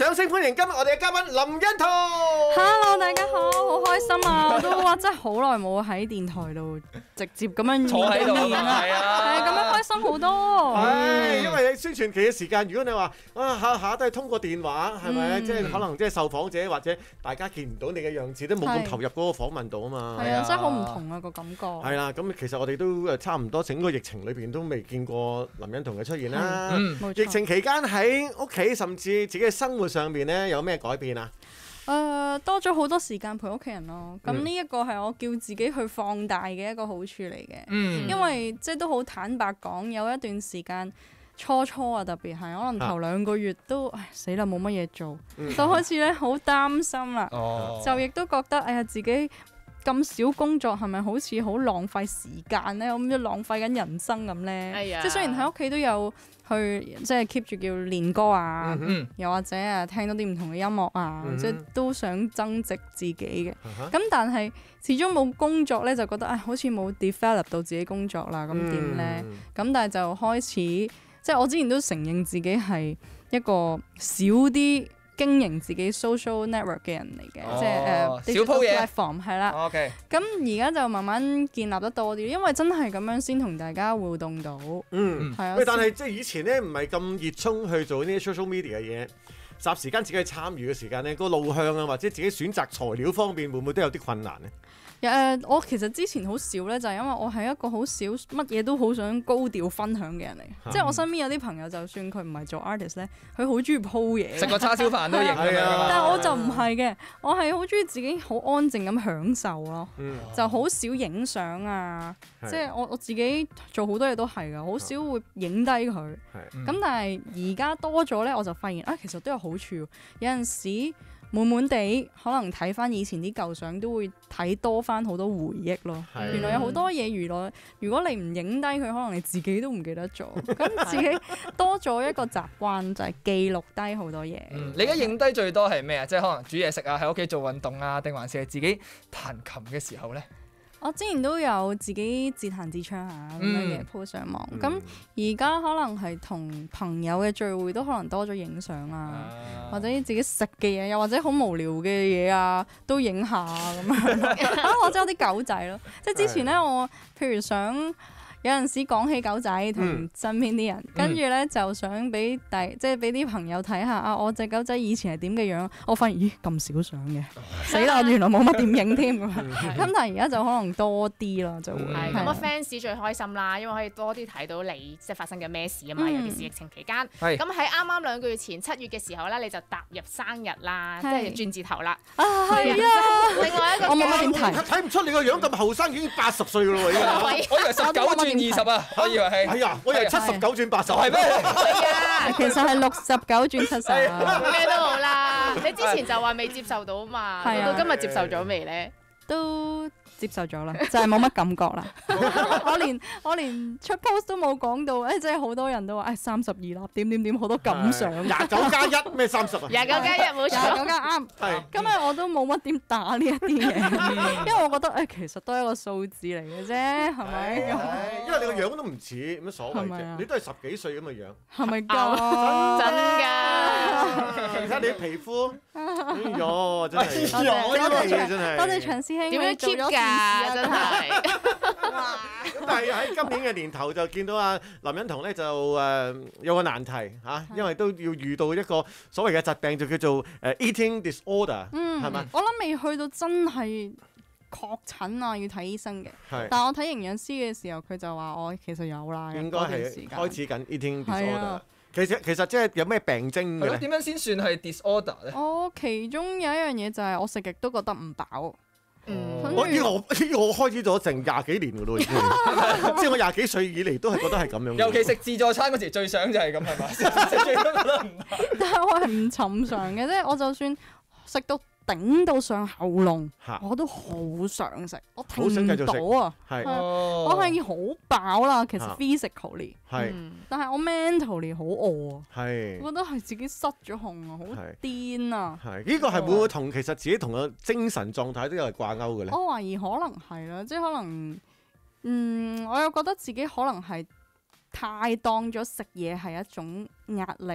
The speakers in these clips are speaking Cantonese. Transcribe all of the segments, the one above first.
掌聲歡迎今日我哋嘅嘉賓林欣彤。 Hello， 大家好，好開心啊！我都真係好耐冇喺電台度直接咁樣坐喺度面啦， 係啊， 咁樣開心好多。 因為你宣傳期嘅時間，如果你話下都係通過電話，係咪？即係可能即係受訪者或者大家見唔到你嘅樣子，都冇咁投入嗰個訪問度啊嘛。 係啊，真係好唔同啊個感覺。 係啦，咁其實我哋都差唔多整個疫情裏邊都未見過林欣彤嘅出現啦。疫情期間喺屋企甚至自己嘅生活上面咧，有咩改變啊？ 多咗好多時間陪屋企人咯。咁呢一個係我叫自己去放大嘅一個好處嚟嘅。因為即係都好坦白講，有一段時間初啊，特別係可能頭2個月都死啦冇乜嘢做，就開始咧好擔心啦。就亦都覺得自己咁少工作係咪好似好浪費時間咧？咁樣浪費緊人生咁咧？即係雖然喺屋企都有去即係 keep 住叫練歌啊，又或者聽到啲唔同嘅音樂啊，即係都想增值自己嘅。咁但係始終冇工作咧，就覺得好似冇 develop 到自己工作啦，咁點咧？咁但係就開始即係我之前都承認自己係一個少啲經營自己 social network 嘅人嚟嘅，即係小鋪嘢 platform 係啦。咁而家就慢慢建立得多啲，因為真係咁樣先同大家互動到。係啊。 但係即係以前咧唔係咁熱衷去做呢啲 social media 嘅嘢，霎時間自己去參與嘅時間咧，個路向啊或者自己選擇材料方面會唔會都有啲困難咧？ 我其實之前好少咧，就係因為我係一個好少乜嘢都好想高調分享嘅人嚟。即係我身邊有啲朋友，就算佢唔係做 artist 咧，佢好中意 po 嘢， 食個叉燒飯都影㗎嘛。 但係我就唔係嘅，我係好中意自己好安靜咁享受咯，就好少影相啊。即係我自己做好多嘢都係㗎，好少會影低佢。咁但係而家多咗咧，我就發現其實都有好處。有陣時悶悶地，可能睇翻以前啲舊相，都會睇多翻好多回憶咯。原來有好多嘢，如果你唔影低佢，可能你自己都唔記得咗。咁自己多咗一個習慣，就係記錄低好多嘢。 你而家影低最多係咩啊？即係可能煮嘢食啊，喺屋企做運動啊，定還是係自己彈琴嘅時候咧？ 我之前都有自己自彈自唱下咁樣嘅 po 上網，咁而家可能係同朋友嘅聚會都可能多咗影相啊，或者自己食嘅嘢，又或者好無聊嘅嘢啊，都影下咁樣。或者有啲狗仔咯，即係之前咧，我譬如想有陣時講起狗仔同身邊啲人，跟住咧就想俾啲朋友睇下我隻狗仔以前係點嘅樣，我發現咁少相嘅，死啦！原來冇乜點影添咁但係而家就可能多啲啦，就會係咁fans 最開心啦，因為可以多啲睇到你即係發生嘅咩事啊嘛，尤其是疫情期間。咁喺啱啱2個月前7月嘅時候咧，你就踏入生日啦，即係轉字頭啦。 係啊！ 另外一個我冇乜點睇， 睇唔出你個樣咁後生，已經80歲㗎咯喎！ 我以為19轉20啊，我以為係。 係啊，我以為79轉80。 係咩？ 係啊， 其實係69轉70啊。 咩都好啦，你之前就話未接受到嘛，到今日接受咗未咧？ 都接受咗啦，就係冇乜感覺啦。我連出 post 都冇講到，即係好多人都話32粒點好多感想。 29+1咩30啊 ？29+1冇錯 ，29+啱。今日我都冇乜點打呢一啲嘢，因為我覺得其實都係一個數字嚟嘅啫，係咪？ 因為你個樣都唔似，乜所謂啫？你都係10幾歲咁嘅樣， 係咪㗎？ 真㗎！ 你睇下你啲皮膚，哎呦，真係， 多謝長師兄， 點樣 keep 㗎？真係。 咁但係喺今年嘅年頭就見到林欣彤咧就有個難題嚇，因為都要遇到一個所謂嘅疾病，就叫做eating disorder，係咪？ 我諗未去到真係確診啊，要睇醫生嘅。但係我睇營養師嘅時候，佢就話我其實有啦， 應該係開始緊 eating disorder。其實即係有咩病徵嘅咧？ 點樣先算係 disorder 咧？ 其中有一樣嘢就係我食極都覺得唔飽。 我開始咗成20幾年㗎咯，已經。即係我20幾歲以嚟都係覺得係咁樣。 尤其食自助餐嗰時最想就係咁係嘛？食最多覺得唔飽。 但係我係唔尋常嘅，即係我就算食到頂到上喉嚨，我都好想食，我停唔到啊！我係好飽啦，其實 physically 但係我 mentally 好餓啊！我覺得係自己失咗控啊，好癲啊！ 呢個係會唔會同其實自己同個精神狀態都有掛鈎嘅咧？ 我懷疑可能係啦，即係可能我又覺得自己可能係太當咗食嘢係一種壓力。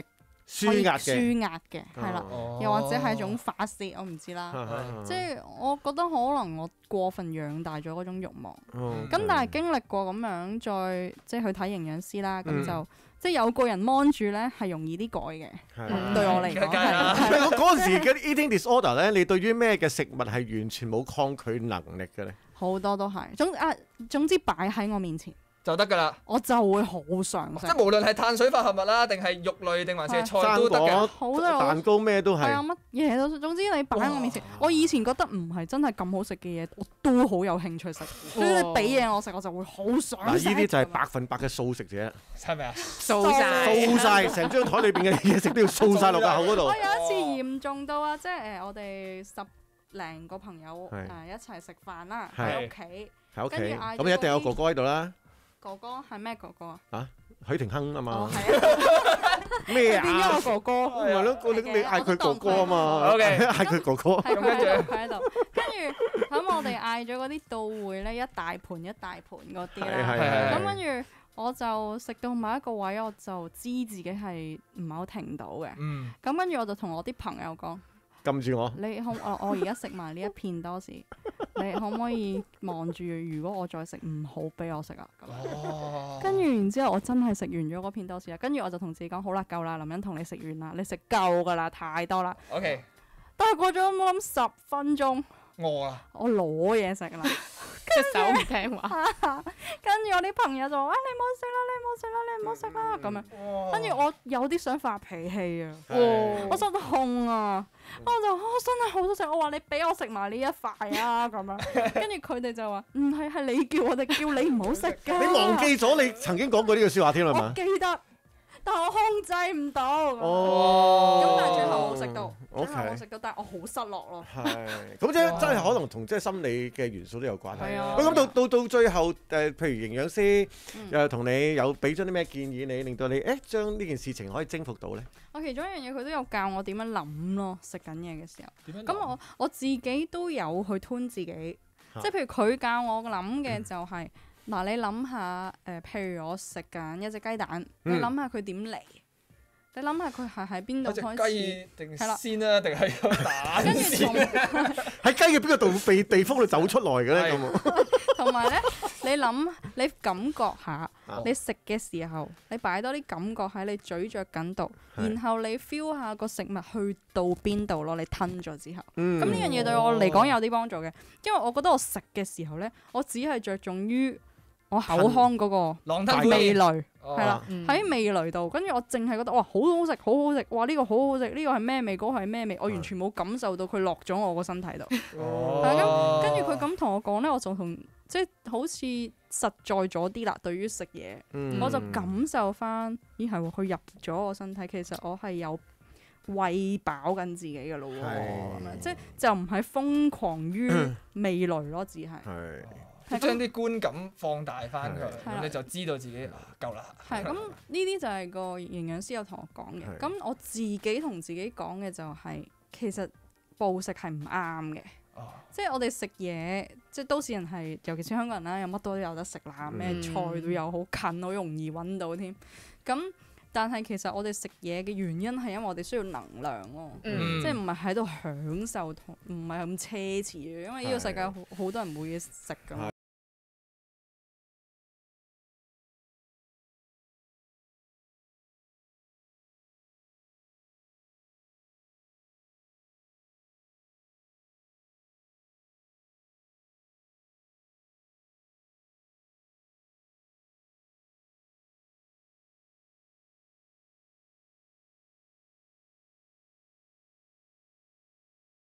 舒壓嘅， 舒壓嘅，係啦，又或者係一種發泄，我唔知啦。即係我覺得可能我過分養大咗嗰種慾望。咁但係經歷過咁樣，再即係去睇營養師啦，咁就即係有個人 mon 住咧，係容易啲改嘅。對我嚟講係。 我嗰陣時嘅 eating disorder 咧，你對於咩嘅食物係完全冇抗拒能力嘅咧？ 好多都係，總之擺喺我面前就得㗎啦， 我就會好想食。 即係無論係碳水化合物啦，定係肉類，定還是係菜都得嘅。 好多蛋糕咩都係。係啊， 乜嘢都，總之你擺喺我面前，我以前覺得唔係真係咁好食嘅嘢，我都好有興趣食。所以你俾嘢我食，我就會好想食。 嗱，呢啲就係100%嘅素食者， 係咪啊？ 掃晒，成張台裏邊嘅嘢食都要掃晒落個口嗰度。 我有一次嚴重到啊，即係我哋10零個朋友一齊食飯啦，喺屋企。 喺屋企，咁一定有哥哥喺度啦。 哥哥係咩哥哥啊？ 啊，許廷鏗啊嘛。 咩啊？ 變咗我哥哥。 係咯，你嗌佢哥哥啊嘛。 OK， 嗌佢哥哥。 係佢喺度，跟住咁我哋嗌咗嗰啲到會咧，一大盤一大盤嗰啲啦。咁跟住我就食到某一個位，我就知自己係唔係好停到嘅。咁跟住我就同我啲朋友講。 撳住我！ 你我而家食埋呢一片多士，你可唔可以望住？如果我再食唔好俾我食啊！咁，跟住然之後我真係食完咗嗰片多士啦。跟住我就同自己講：好啦，夠啦，林欣同你食完啦，你食夠㗎啦，太多啦。 OK。 但係過咗我諗10分鐘， 餓啊！ 我攞嘢食啦， 隻手唔聽話。 跟住我啲朋友就話：你唔好食啦，你唔好食啦，你唔好食啦咁樣。跟住我有啲想發脾氣啊！我心痛啊！我真係好想食，我話你俾我食埋呢一塊啊咁樣，跟住佢哋就話唔係你叫我哋叫你唔好食㗎。 你忘記咗你曾經講過呢句説話添係嘛？ 我記得，但我控制唔到。 咁但係最後冇食到， OK， 最後冇食到，但係我好失落咯。 係，咁即係真係可能同即係心理嘅元素都有關係。 係啊。 咁到最後譬如營養師又同你有俾咗啲咩建議你，令到你將呢件事情可以征服到咧？ 我其中一樣嘢佢都有教我點樣諗咯，食緊嘢嘅時候。咁我自己都有去吞自己，即係譬如佢教我諗嘅就係嗱，你諗下譬如我食緊一隻雞蛋，你諗下佢點嚟？你諗下佢係喺邊度開始？ 隻雞定先啊？定係個蛋先？ 喺雞嘅邊個地方度走出來嘅咧？咁同埋咧，你感覺下，你食嘅時候，你擺多啲感覺喺你咀嚼緊度，然後你 feel 下個食物去到邊度咯，你吞咗之後，咁呢樣嘢對我嚟講有啲幫助嘅，因為我覺得我食嘅時候咧，我只係着重於我口腔嗰個味蕾，係啦，喺味蕾度，跟住我淨係覺得哇好好食，好好食，哇呢個好好食，呢個係咩味？嗰個係咩味？我完全冇感受到佢落咗我個身體度。係咁，跟住佢咁同我講咧，我就即係好似實在咗啲啦。對於食嘢，我就感受翻，咦係喎，佢入咗我身體，其實我係有餵飽緊自己嘅咯喎，咁樣即係就唔係瘋狂於味蕾咯，只係。 將啲觀感放大翻佢，咁你就知道自己夠啦。 係咁，呢啲就係個營養師有同我講嘅。咁我自己同自己講嘅就係，其實暴食係唔啱嘅。即係我哋食嘢，即係都市人係，尤其是香港人啦，有乜都有得食啦，咩菜都有，好近，好容易揾到添。咁但係其實我哋食嘢嘅原因係因為我哋需要能量咯，即係唔係喺度享受同唔係咁奢侈嘅，因為呢個世界好多人冇嘢食㗎嘛。